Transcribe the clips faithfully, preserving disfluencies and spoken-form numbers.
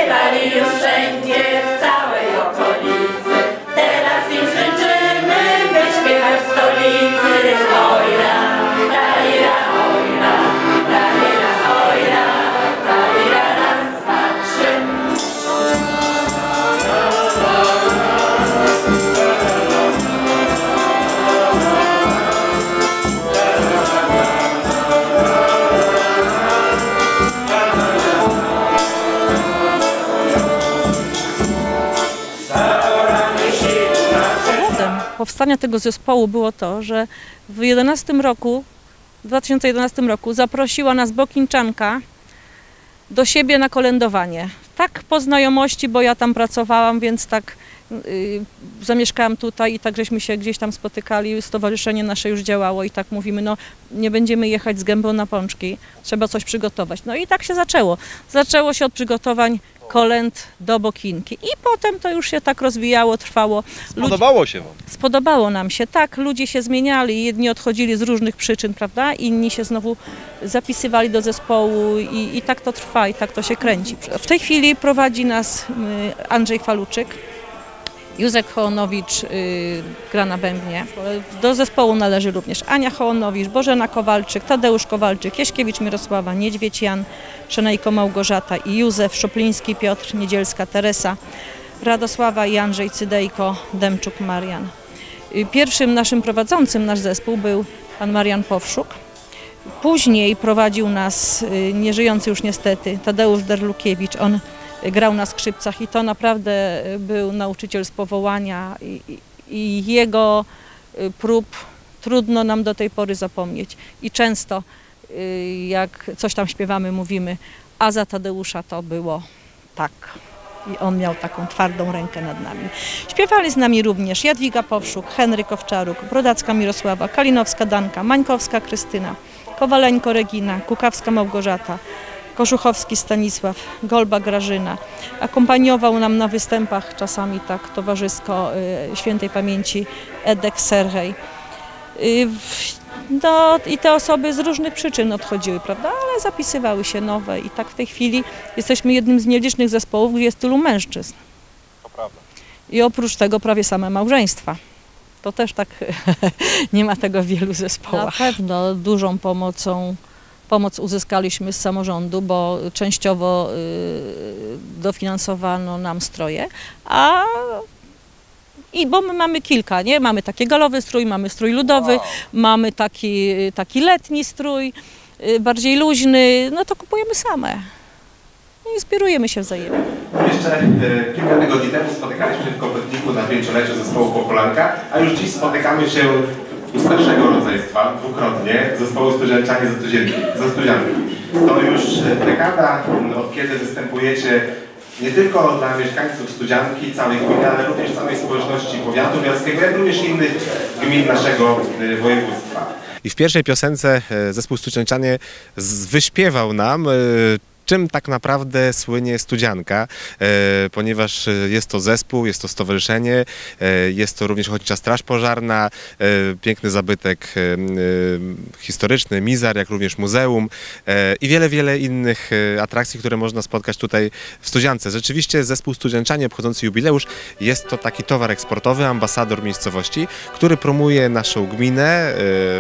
śpiewali już wszędzie w całej okolicy. Teraz im życzymy, by śpiewać w stolicy. Ojra, rajra, ojra, rajra, ojra, rajra, raz, dwa, trzy. Powstania tego zespołu było to, że w jedenastym roku, w dwa tysiące jedenastym roku zaprosiła nas Bokinczanka do siebie na kolędowanie. Tak po znajomości, bo ja tam pracowałam, więc tak yy, zamieszkałam tutaj i tak żeśmy się gdzieś tam spotykali, stowarzyszenie nasze już działało i tak mówimy, no nie będziemy jechać z gębą na pączki, trzeba coś przygotować. No i tak się zaczęło. Zaczęło się od przygotowań kolęd do Bokinki i potem to już się tak rozwijało, trwało. Spodobało się wam? Spodobało nam się, tak, ludzie się zmieniali, jedni odchodzili z różnych przyczyn, prawda, inni się znowu zapisywali do zespołu i, i tak to trwa, i tak to się kręci. W tej chwili prowadzi nas Andrzej Faluczyk, Józef Hołonowicz y, gra na bębnie. Do zespołu należy również Ania Hołonowicz, Bożena Kowalczyk, Tadeusz Kowalczyk, Jaśkiewicz Mirosława, Niedźwiedź Jan, Szenejko Małgorzata i Józef, Szopliński Piotr, Niedzielska Teresa, Radosława i Andrzej Cydejko, Demczuk Marian. Y, pierwszym naszym prowadzącym nasz zespół był pan Marian Powszuk. Później prowadził nas y, nieżyjący już niestety Tadeusz Derlukiewicz. On grał na skrzypcach i to naprawdę był nauczyciel z powołania i, i jego prób trudno nam do tej pory zapomnieć. I często jak coś tam śpiewamy, mówimy, a za Tadeusza to było tak. I on miał taką twardą rękę nad nami. Śpiewali z nami również Jadwiga Powszuk, Henryk Owczaruk, Brodacka Mirosława, Kalinowska Danka, Mańkowska Krystyna, Kowaleńko Regina, Kukawska Małgorzata, Koszuchowski Stanisław, Golba Grażyna. Akompaniował nam na występach czasami tak towarzysko y, świętej pamięci Edek Serhej. Y, no, i te osoby z różnych przyczyn odchodziły, prawda, ale zapisywały się nowe i tak w tej chwili jesteśmy jednym z nielicznych zespołów, gdzie jest tylu mężczyzn. To prawda. I oprócz tego prawie same małżeństwa. To też tak nie ma tego w wielu zespołach. Na pewno dużą pomocą Pomoc uzyskaliśmy z samorządu, bo częściowo y, dofinansowano nam stroje, a i bo my mamy kilka, nie? Mamy taki galowy strój, mamy strój ludowy, wow. mamy taki, taki letni strój, y, bardziej luźny, no to kupujemy same. Inspirujemy się wzajemnie. Jeszcze e, kilka tygodni temu spotykaliśmy się w Kopetniku na pięcioleciu zespołu Popularka, a już dziś spotykamy się u starszego rodzeństwa, dwukrotnie, zespołu Studzianczanie za Studzianki. Za Studzianki. To już dekada, od kiedy występujecie nie tylko dla mieszkańców Studzianki, całej gminy, ale również całej społeczności powiatu bialskiego, jak również innych gmin naszego województwa. I w pierwszej piosence zespół Studzianczanie wyśpiewał nam, czym tak naprawdę słynie Studzianka, e, ponieważ jest to zespół, jest to stowarzyszenie, e, jest to również Ochotnicza Straż Pożarna, e, piękny zabytek e, e, historyczny, Mizar, jak również muzeum e, i wiele, wiele innych e, atrakcji, które można spotkać tutaj w Studziance. Rzeczywiście zespół Studzianczanie obchodzący jubileusz jest to taki towar eksportowy, ambasador miejscowości, który promuje naszą gminę e,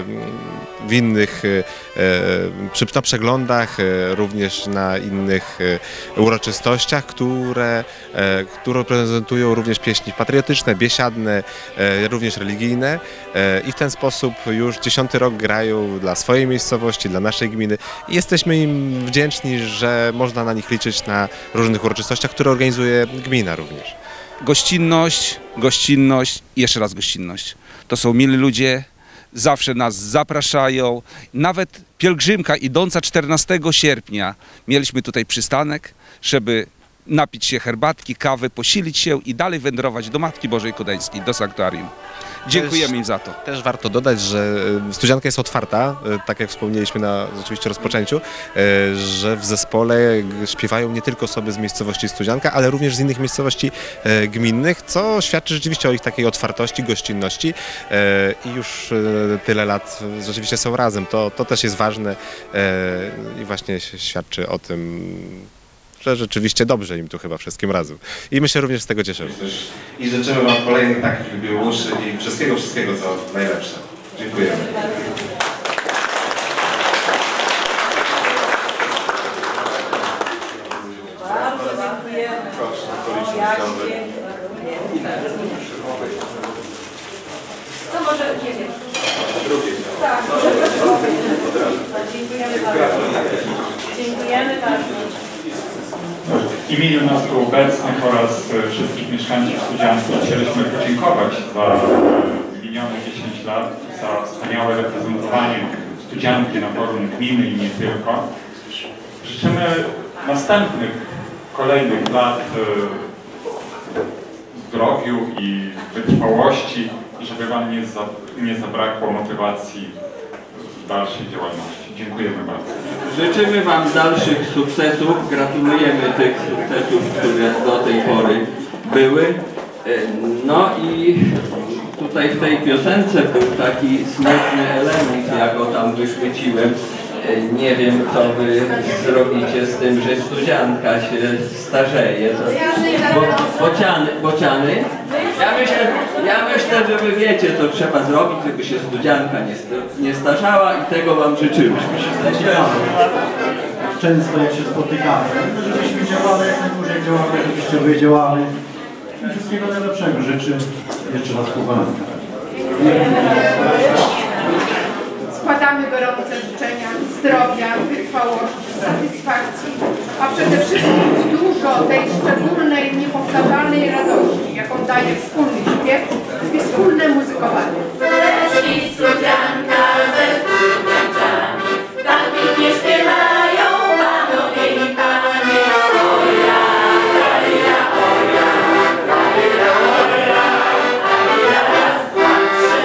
w innych, e, przy, na przeglądach, e, również na innych e, uroczystościach, które, e, które prezentują również pieśni patriotyczne, biesiadne, e, również religijne e, i w ten sposób już dziesiąty rok grają dla swojej miejscowości, dla naszej gminy i jesteśmy im wdzięczni, że można na nich liczyć na różnych uroczystościach, które organizuje gmina również. Gościnność, gościnność i jeszcze raz gościnność. To są mili ludzie, zawsze nas zapraszają. Nawet pielgrzymka idąca czternastego sierpnia mieliśmy tutaj przystanek, żeby napić się herbatki, kawy, posilić się i dalej wędrować do Matki Bożej Kodeńskiej, do sanktuarium. Dziękujemy im za to. Też warto dodać, że Studzianka jest otwarta, tak jak wspomnieliśmy na rzeczywiście rozpoczęciu, że w zespole śpiewają nie tylko osoby z miejscowości Studzianka, ale również z innych miejscowości gminnych, co świadczy rzeczywiście o ich takiej otwartości, gościnności i już tyle lat rzeczywiście są razem. To, to też jest ważne i właśnie świadczy o tym, że rzeczywiście dobrze im tu chyba wszystkim razem. I my się również z tego cieszymy. I życzymy Wam kolejnych takich jubileuszy i wszystkiego, wszystkiego co najlepsze. Dziękujemy. To może nie wiem. Tak, dziękujemy bardzo. Dziękujemy bardzo. W imieniu nas tu obecnych oraz wszystkich mieszkańców Studzianki chcieliśmy podziękować za minione dziesięć lat, za wspaniałe reprezentowanie Studzianki na forum gminy i nie tylko. Życzymy następnych, kolejnych lat zdrowiu i wytrwałości i żeby Wam nie, za, nie zabrakło motywacji w dalszej działalności. Dziękujemy bardzo. Życzymy Wam dalszych sukcesów, gratulujemy tych sukcesów, które do tej pory były. No i tutaj w tej piosence był taki smutny element, ja go tam wychwyciłem. Nie wiem, co Wy zrobicie z tym, że Studzianka się starzeje. Bo, bociany, bociany? Ja myślę, ja myślę, że Wy wiecie, co trzeba zrobić, żeby się Studzianka nie, nie starzała i tego Wam życzymy. Często jak się spotykamy, żebyśmy działali jak najdłużej, działali, żebyście Wy działali. Wszystkiego najlepszego życzę. Jeszcze raz poważnie. Składamy gorące życzenia zdrowia, wytrwałości, satysfakcji, a przede wszystkim dużo tej szczególnej, niepowtarzalnej radości, jaką daje wspólny śpiew i wspólne muzykowanie. Leszki, Studzianka ze studenczami, tak pięknie śpiewają panowie i panie. Ojra, ojra, ojra, ojra, ojra, ojra, raz, dwa, trzy.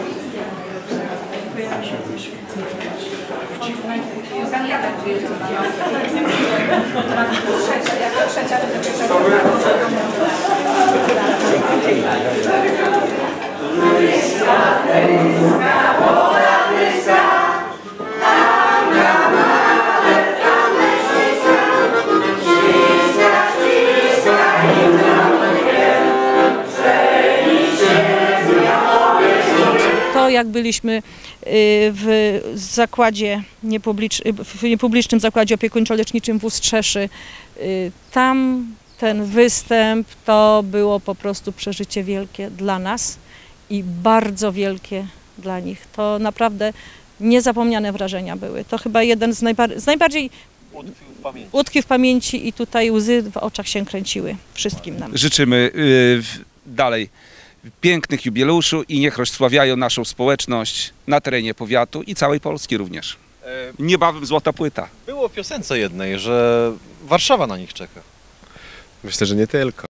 To jak byliśmy w zakładzie niepublicz, w niepublicznym zakładzie opiekuńczo-leczniczym w Ustrzeszy, tam ten występ to było po prostu przeżycie wielkie dla nas i bardzo wielkie dla nich. To naprawdę niezapomniane wrażenia były. To chyba jeden z, najbar z najbardziej utkwił w pamięci i tutaj łzy w oczach się kręciły wszystkim nam. Życzymy yy, dalej pięknych jubileuszy i niech rozsławiają naszą społeczność na terenie powiatu i całej Polski również. Niebawem złota płyta. Było w piosence jednej, że Warszawa na nich czeka. Myślę, że nie tylko.